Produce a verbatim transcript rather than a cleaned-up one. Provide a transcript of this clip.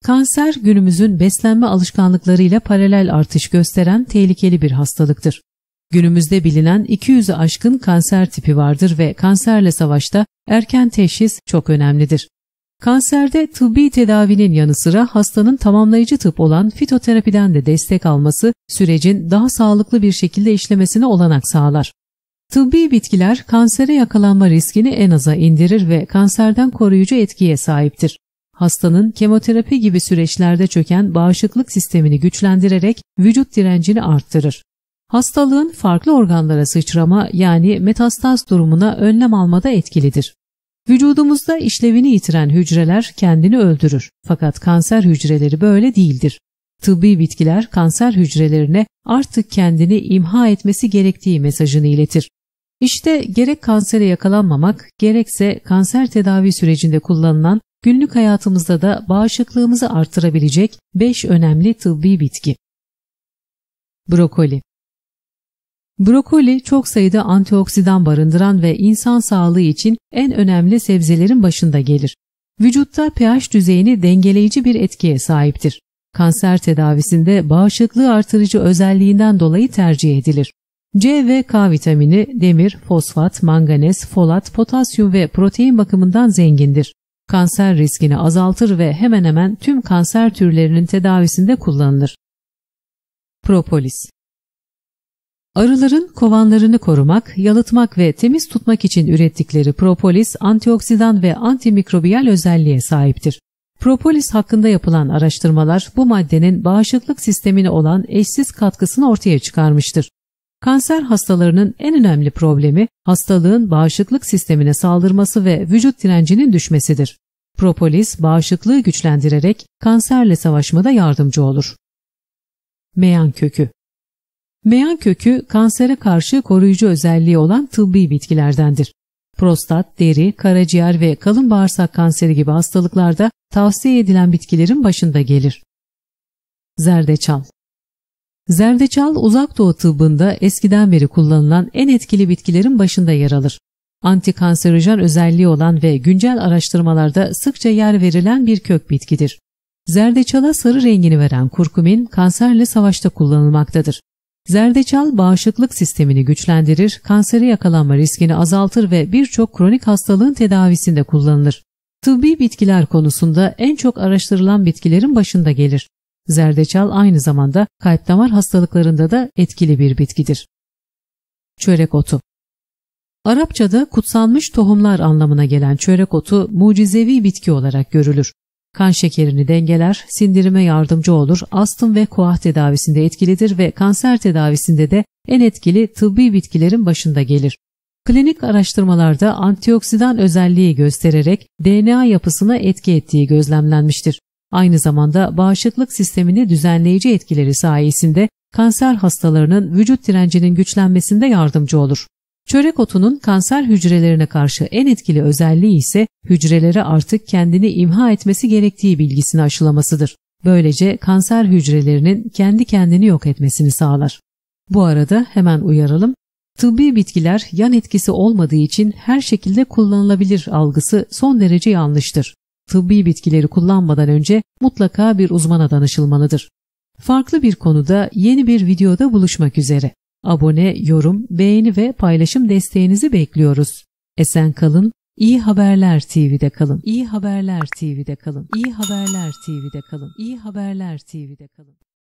Kanser günümüzün beslenme alışkanlıklarıyla paralel artış gösteren tehlikeli bir hastalıktır. Günümüzde bilinen iki yüzü aşkın kanser tipi vardır ve kanserle savaşta erken teşhis çok önemlidir. Kanserde tıbbi tedavinin yanı sıra hastanın tamamlayıcı tıp olan fitoterapiden de destek alması sürecin daha sağlıklı bir şekilde işlemesine olanak sağlar. Tıbbi bitkiler kansere yakalanma riskini en aza indirir ve kanserden koruyucu etkiye sahiptir. Hastanın kemoterapi gibi süreçlerde çöken bağışıklık sistemini güçlendirerek vücut direncini arttırır. Hastalığın farklı organlara sıçrama yani metastaz durumuna önlem almada etkilidir. Vücudumuzda işlevini yitiren hücreler kendini öldürür. Fakat kanser hücreleri böyle değildir. Tıbbi bitkiler kanser hücrelerine artık kendini imha etmesi gerektiği mesajını iletir. İşte gerek kansere yakalanmamak, gerekse kanser tedavi sürecinde kullanılan günlük hayatımızda da bağışıklığımızı artırabilecek beş önemli tıbbi bitki. Brokoli. Brokoli çok sayıda antioksidan barındıran ve insan sağlığı için en önemli sebzelerin başında gelir. Vücutta pH düzeyini dengeleyici bir etkiye sahiptir. Kanser tedavisinde bağışıklığı artırıcı özelliğinden dolayı tercih edilir. C ve K vitamini, demir, fosfat, manganez, folat, potasyum ve protein bakımından zengindir. Kanser riskini azaltır ve hemen hemen tüm kanser türlerinin tedavisinde kullanılır. Propolis. Arıların kovanlarını korumak, yalıtmak ve temiz tutmak için ürettikleri propolis, antioksidan ve antimikrobiyal özelliğe sahiptir. Propolis hakkında yapılan araştırmalar bu maddenin bağışıklık sistemine olan eşsiz katkısını ortaya çıkarmıştır. Kanser hastalarının en önemli problemi hastalığın bağışıklık sistemine saldırması ve vücut direncinin düşmesidir. Propolis bağışıklığı güçlendirerek kanserle savaşmada yardımcı olur. Meyan kökü. Meyan kökü kansere karşı koruyucu özelliği olan tıbbi bitkilerdendir. Prostat, deri, karaciğer ve kalın bağırsak kanseri gibi hastalıklarda tavsiye edilen bitkilerin başında gelir. Zerdeçal. Zerdeçal uzak doğu tıbbında eskiden beri kullanılan en etkili bitkilerin başında yer alır. Antikanserojen özelliği olan ve güncel araştırmalarda sıkça yer verilen bir kök bitkidir. Zerdeçala sarı rengini veren kurkumin kanserle savaşta kullanılmaktadır. Zerdeçal bağışıklık sistemini güçlendirir, kansere yakalanma riskini azaltır ve birçok kronik hastalığın tedavisinde kullanılır. Tıbbi bitkiler konusunda en çok araştırılan bitkilerin başında gelir. Zerdeçal aynı zamanda kalp damar hastalıklarında da etkili bir bitkidir. Çörek otu. Arapçada kutsanmış tohumlar anlamına gelen çörek otu mucizevi bitki olarak görülür. Kan şekerini dengeler, sindirime yardımcı olur, astım ve koah tedavisinde etkilidir ve kanser tedavisinde de en etkili tıbbi bitkilerin başında gelir. Klinik araştırmalarda antioksidan özelliği göstererek D N A yapısına etki ettiği gözlemlenmiştir. Aynı zamanda bağışıklık sistemini düzenleyici etkileri sayesinde kanser hastalarının vücut direncinin güçlenmesinde yardımcı olur. Çörek otunun kanser hücrelerine karşı en etkili özelliği ise hücrelere artık kendini imha etmesi gerektiği bilgisini aşılamasıdır. Böylece kanser hücrelerinin kendi kendini yok etmesini sağlar. Bu arada hemen uyaralım, tıbbi bitkiler yan etkisi olmadığı için her şekilde kullanılabilir algısı son derece yanlıştır. Tıbbi bitkileri kullanmadan önce mutlaka bir uzmana danışılmalıdır. Farklı bir konuda yeni bir videoda buluşmak üzere. Abone, yorum, beğeni ve paylaşım desteğinizi bekliyoruz. Esen kalın, İyi Haberler T V'de kalın. İyi Haberler T V'de kalın. İyi Haberler T V'de kalın. İyi Haberler T V'de kalın.